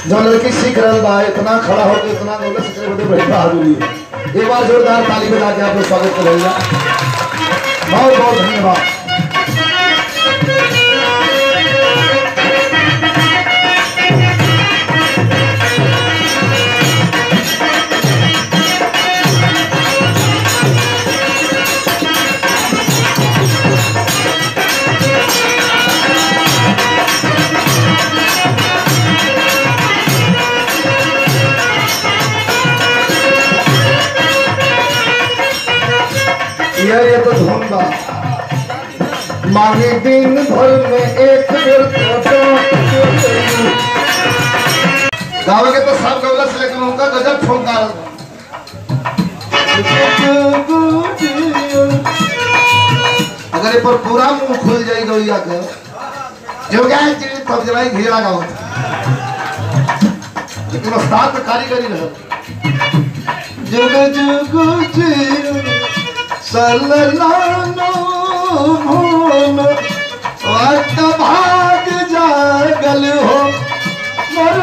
जो लड़की सीख रहा बा इतना खड़ा होकर इतना बोले सीखने बड़े बड़ी बहादुरी है। एक बार जोरदार ताली बजा के आप लोग स्वागत करेंगे। बहुत बहुत धन्यवाद। ये तो धुन बा मांगे दिन भर में एक बेर गावे के तो सब गौला से लेकिन उनका गजब ठोंका। अगर ये पर पूरा मुंह खुल जाए गौलिया का जो गया तब जरा घेरा गाओ, लेकिन उस्ताद में कारीगरी रहे। जुग जुग सल्लल्लाहु वक्त भाग जागल हो मर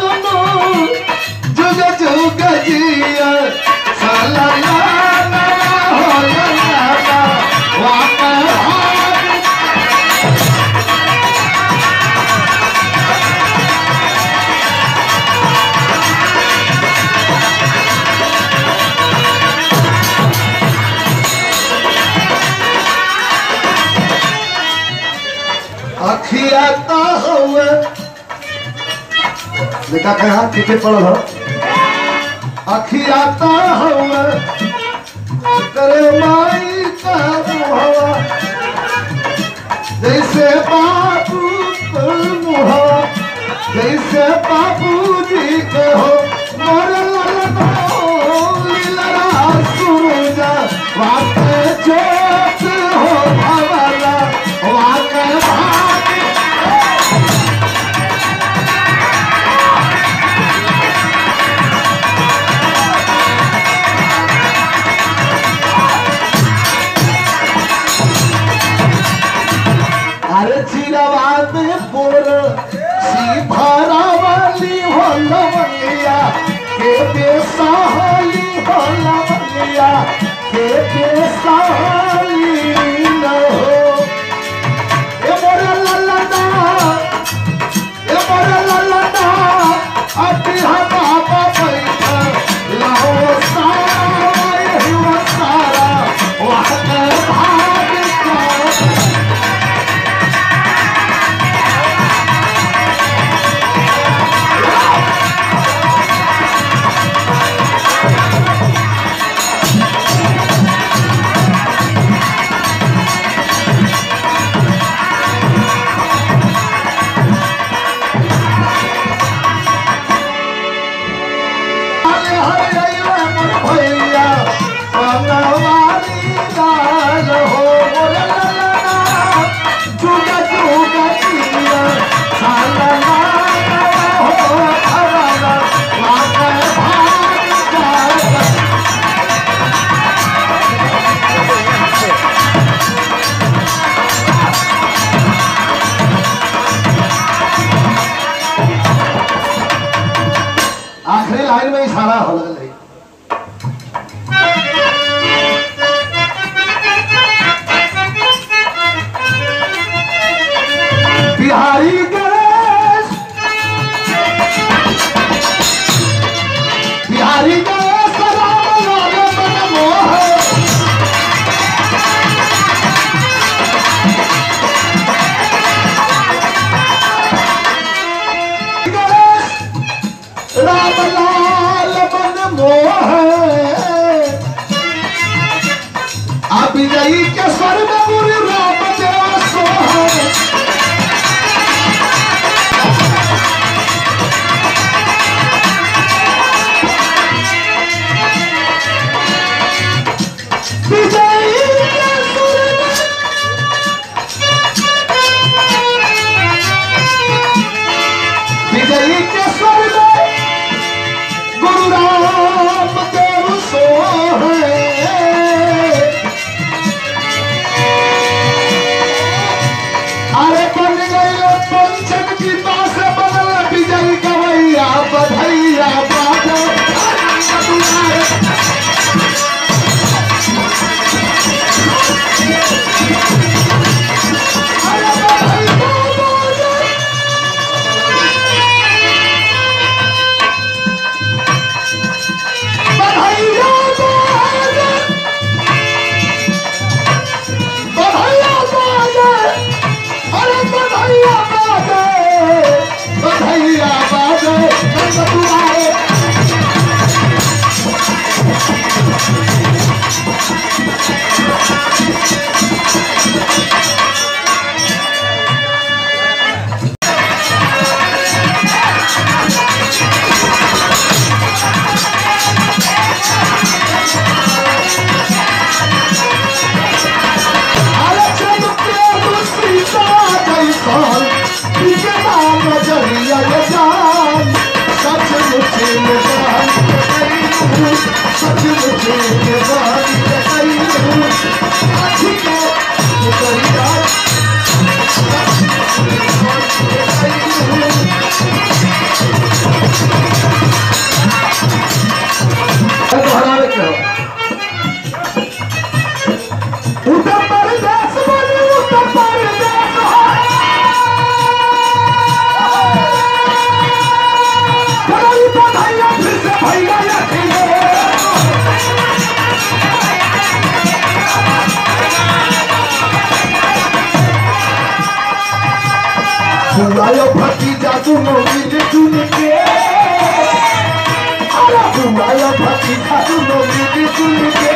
जुग जुग जिया सल्लल्लाहु वक्त अखियाता हुए बेटा कहा ठीक पढ़ हो अखियाता हुए करे माई का मुहवा जैसे बापू मुहवा जैसे बापू जी के हो मोरे सूरजा वाके जोत हो भवला वाके सी भरा वाली हो लवलिया के बेसहाली हो लवलिया के बेसहाली न हो ए मोरा ललना अति बाबा बैठा लाओ सारा वहाँ भाग का आखिरी लाइन में इशारा हो लग रही बिहारी गणेश राम लाल मनमोहन रामलाल मनमोहन आप विजयी के स्वर में पूरी राम देव सोहन विजयी के स्वर में गुरु राम देव सोहन बुआयो भतीजा तुम मिल जुल के, अरे बुआयो भतीजा तुम मिल जुल के,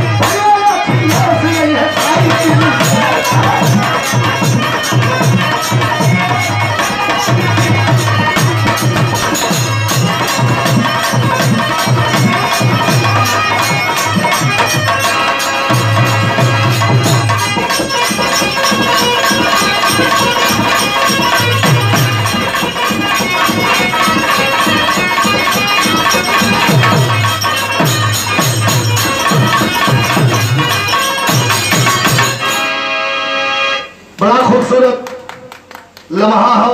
बड़ा खूबसूरत लम्हा हो।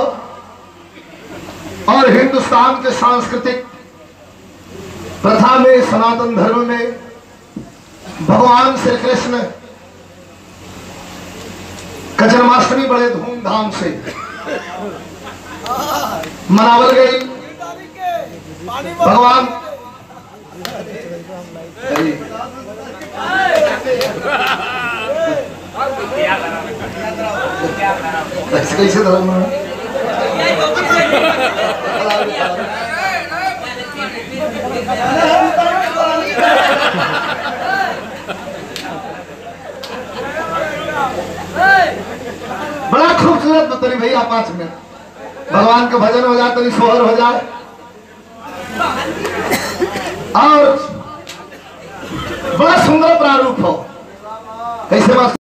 और हिंदुस्तान के सांस्कृतिक प्रथा में, सनातन धर्म में भगवान श्री कृष्ण का जन्माष्टमी बड़े धूमधाम से मनावल गई। भगवान कैसे धर्म बड़ा खूबसूरत बतरी भैया 5 मिनट भगवान का भजन हो जाए तो सोहर हो जाए और बड़ा सुंदर प्रारूप हो। कैसे